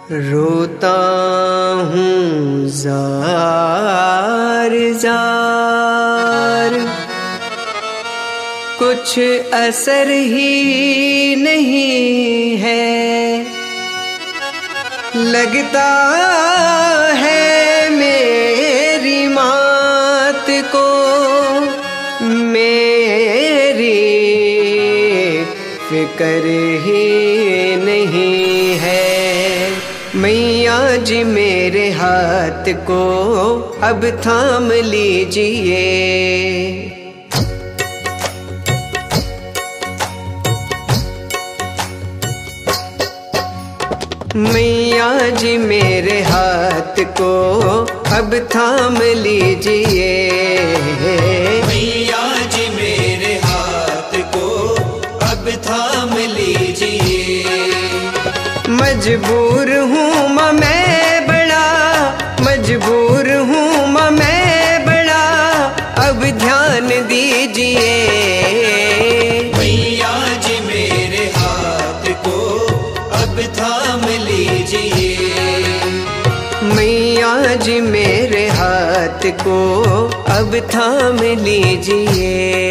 रोता हूँ jar jar, कुछ असर ही नहीं है। लगता है मेरी मात को मेरी फिक्र ही नहीं है। मैया जी मेरे हाथ को अब थाम लीजिए। मैया जी मेरे हाथ को अब थाम लीजिए। मैया जी मेरे हाथ को अब थाम लीजिए। मजबूर हूँ माँ मैं बड़ा, मजबूर हूँ माँ मैं बड़ा, अब ध्यान दीजिए। मैया जी मेरे हाथ को अब थाम लीजिए। मैया जी मेरे हाथ को अब थाम लीजिए।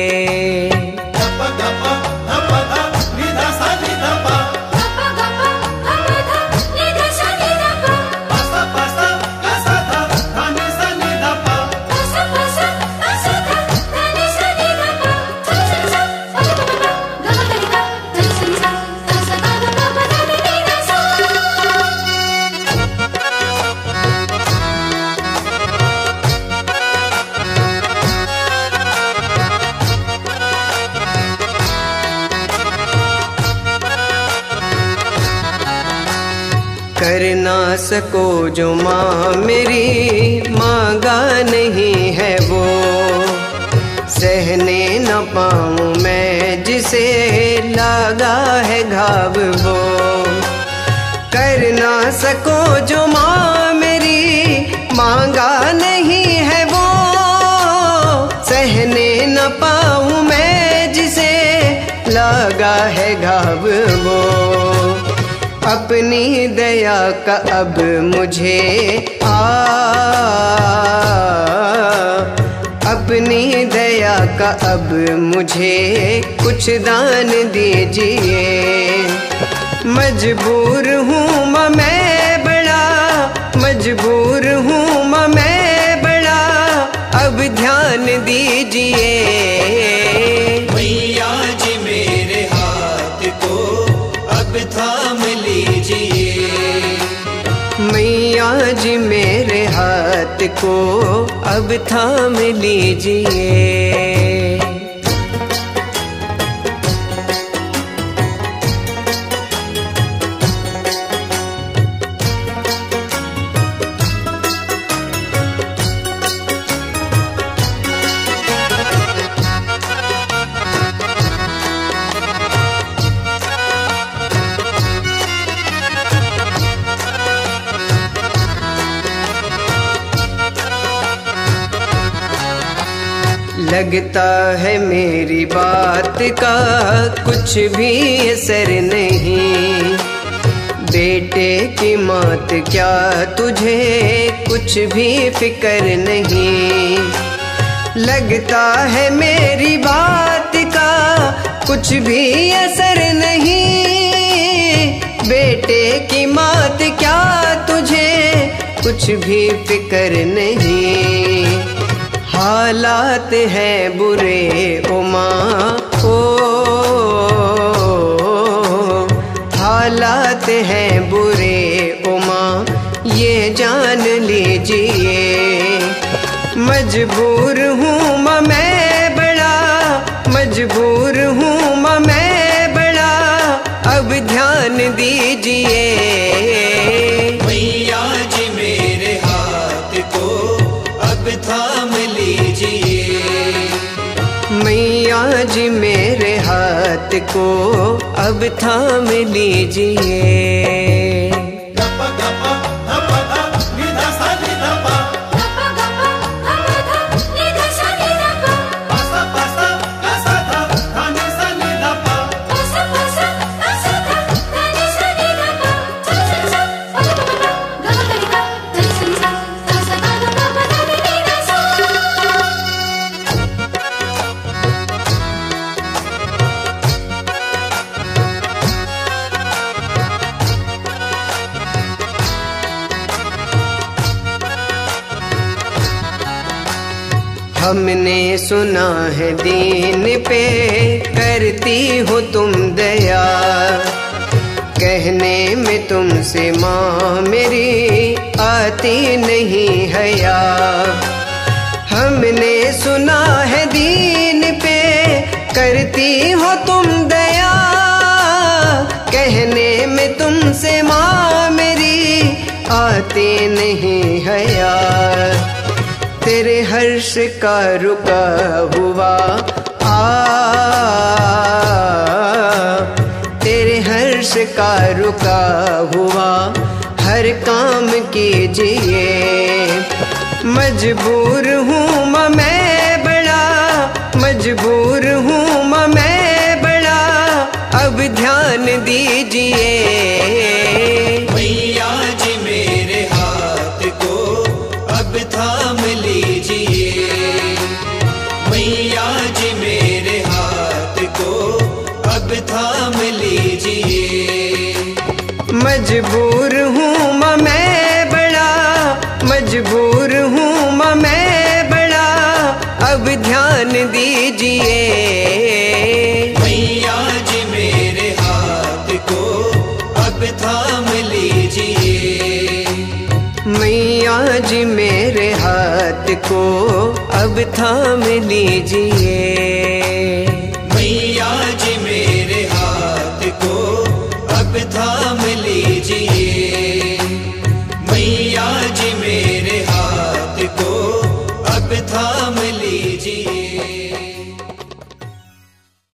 कर ना सको जो माँ मेरी मांगा नहीं है वो, सहने न पाऊँ मैं जिसे लगा है घाव वो। कर ना सको जो माँ मेरी मांगा नहीं है वो, सहने न पाऊँ मैं जिसे लगा है घाव वो। अपनी दया का अब मुझे अपनी दया का अब मुझे कुछ दान दीजिए। मजबूर हूँ माँ मैं बड़ा, मजबूर हूँ माँ मैं बड़ा, अब ध्यान दीजिए। मैया जी मेरे हाथ को अब थाम लीजिए। मैया जी मेरे हाथ को अब थाम लीजिए। लगता है मेरी बात का कुछ भी असर नहीं, बेटे की मौत क्या तुझे कुछ भी फिक्र नहीं। लगता है मेरी बात का कुछ भी असर नहीं, बेटे की मौत क्या तुझे कुछ भी फिक्र नहीं। हालात हैं बुरे ओ माँ ओ, हालात हैं बुरे ओ माँ ये जान लीजिए। मजबूर हूँ माँ मैं बड़ा, मजबूर हूँ माँ मैं बड़ा, अब ध्यान दीजिए। मैया जी मेरे हाथ को अब थाम लीजिए। मैया जी मेरे हाथ को अब थाम लीजिए। हमने सुना है दीन पे करती हो तुम दया, कहने में तुमसे माँ मेरी आती नहीं हया। हमने सुना है दीन पे करती हो तुम दया, कहने में तुमसे माँ मेरी आती नहीं हया। तेरे हर्ष का रुका हुआ तेरे हर्ष का रुका हुआ हर काम कीजिए। मजबूर हूँ मैं बड़ा, मजबूर हूँ मैं बड़ा, अब ध्यान दीजिए। मैया जी मेरे हाथ को अब थाम लीजिए, मैया जी मेरे हाथ को अब थाम लीजिए। मजबूर हूँ मैं बड़ा, मजबूर हूँ मैं बड़ा, अब ध्यान दीजिए। मैया जी मेरे हाथ को अब थाम लीजिए, मैया जी मेरे हाथ को अब थाम लीजिए। मैया जी मेरे हाथ को अब थाम लीजिए, मैया जी मेरे हाथ को अब थाम लीजिए।